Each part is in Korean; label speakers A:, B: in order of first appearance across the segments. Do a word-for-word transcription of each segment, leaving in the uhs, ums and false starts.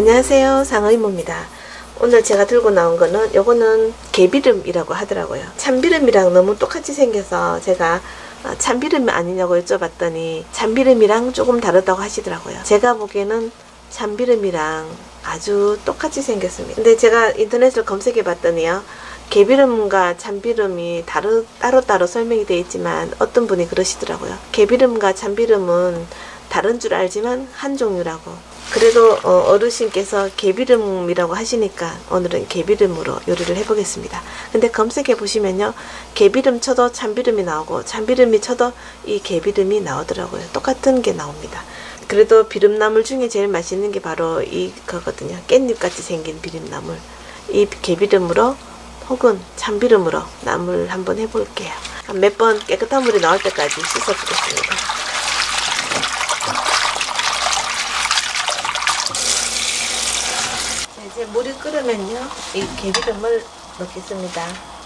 A: 안녕하세요, 상의모입니다. 오늘 제가 들고 나온 거는 요거는 개비름이라고 하더라고요. 참비름이랑 너무 똑같이 생겨서 제가 참비름이 아니냐고 여쭤봤더니 참비름이랑 조금 다르다고 하시더라고요. 제가 보기에는 참비름이랑 아주 똑같이 생겼습니다. 근데 제가 인터넷을 검색해 봤더니요, 개비름과 참비름이 다르, 따로따로 설명이 되어 있지만 어떤 분이 그러시더라고요. 개비름과 참비름은 다른 줄 알지만 한 종류라고. 그래도 어, 어르신께서 개비름이라고 하시니까 오늘은 개비름으로 요리를 해보겠습니다. 근데 검색해 보시면요, 개비름 쳐도 참비름이 나오고 참비름이 쳐도 이 개비름이 나오더라고요. 똑같은 게 나옵니다. 그래도 비름나물 중에 제일 맛있는 게 바로 이거거든요. 깻잎같이 생긴 비름나물. 이 개비름으로 혹은 참비름으로 나물 한번 해볼게요. 몇 번 깨끗한 물이 나올 때까지 씻어주겠습니다. 이제 물이 끓으면요, 이 개비름을 넣겠습니다.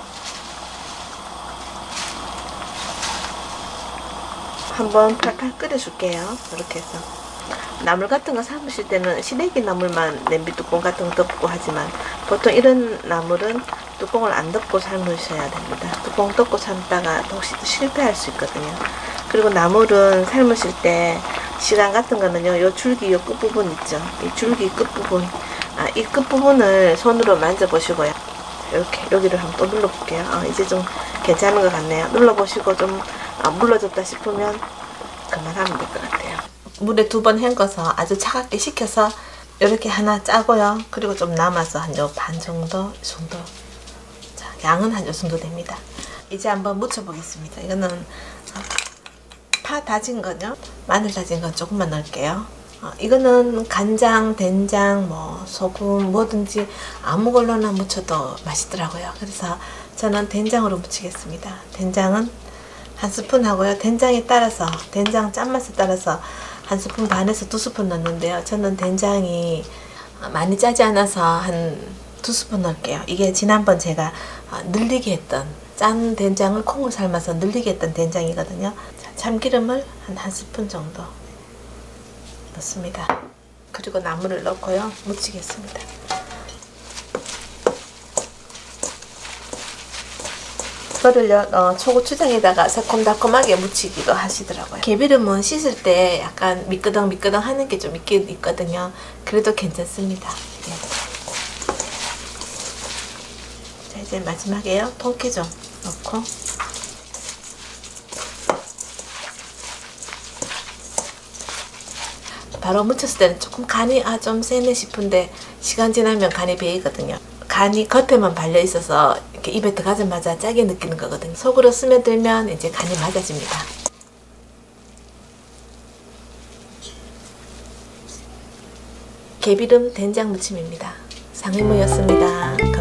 A: 한번 팔팔 끓여줄게요. 이렇게 해서 나물 같은 거 삶으실 때는 시래기 나물만 냄비 뚜껑 같은 거 덮고 하지만 보통 이런 나물은 뚜껑을 안 덮고 삶으셔야 됩니다. 뚜껑 덮고 삶다가 혹시 실패할 수 있거든요. 그리고 나물은 삶으실 때 시간 같은 거는요, 요 줄기 요 끝부분 있죠, 이 줄기 끝부분, 아, 이 끝부분을 손으로 만져보시고요, 이렇게 여기를 한번 또 눌러볼게요. 아, 이제 좀 괜찮은 것 같네요. 눌러보시고 좀 아, 물러졌다 싶으면 그만하면 될 것 같아요. 물에 두 번 헹궈서 아주 차갑게 식혀서 이렇게 하나 짜고요. 그리고 좀 남아서 한 요 반 정도, 이 정도. 자, 양은 한 요 정도 됩니다. 이제 한번 무쳐 보겠습니다. 이거는 파 다진 거요. 마늘 다진 건 조금만 넣을게요. 어, 이거는 간장, 된장, 뭐 소금 뭐든지 아무 걸로나 무쳐도 맛있더라고요. 그래서 저는 된장으로 무치겠습니다. 된장은 한 스푼 하고요. 된장에 따라서, 된장 짠맛에 따라서 한 스푼 반에서 두 스푼 넣는데요. 저는 된장이 많이 짜지 않아서 한 두 스푼 넣을게요. 이게 지난번 제가 늘리게 했던, 짠 된장을 콩을 삶아서 늘리게 했던 된장이거든요. 자, 참기름을 한 한 스푼 정도 넣습니다. 그리고 나물을 넣고요, 무치겠습니다. 이거를요, 어, 초고추장에다가 새콤달콤하게 무치기도 하시더라고요. 개비름은 씻을 때 약간 미끄덩 미끄덩 하는 게 좀 있긴 있거든요. 그래도 괜찮습니다. 예. 자, 이제 마지막에요, 통깨 좀 넣고 바로 무쳤을 때는 조금 간이 아 좀 세네 싶은데 시간 지나면 간이 배이거든요. 간이 겉에만 발려 있어서 이렇게 입에 들어가자마자 짜게 느끼는 거거든요. 속으로 스며들면 이제 간이 맞아집니다. 개비름 된장 무침입니다. 상의모였습니다.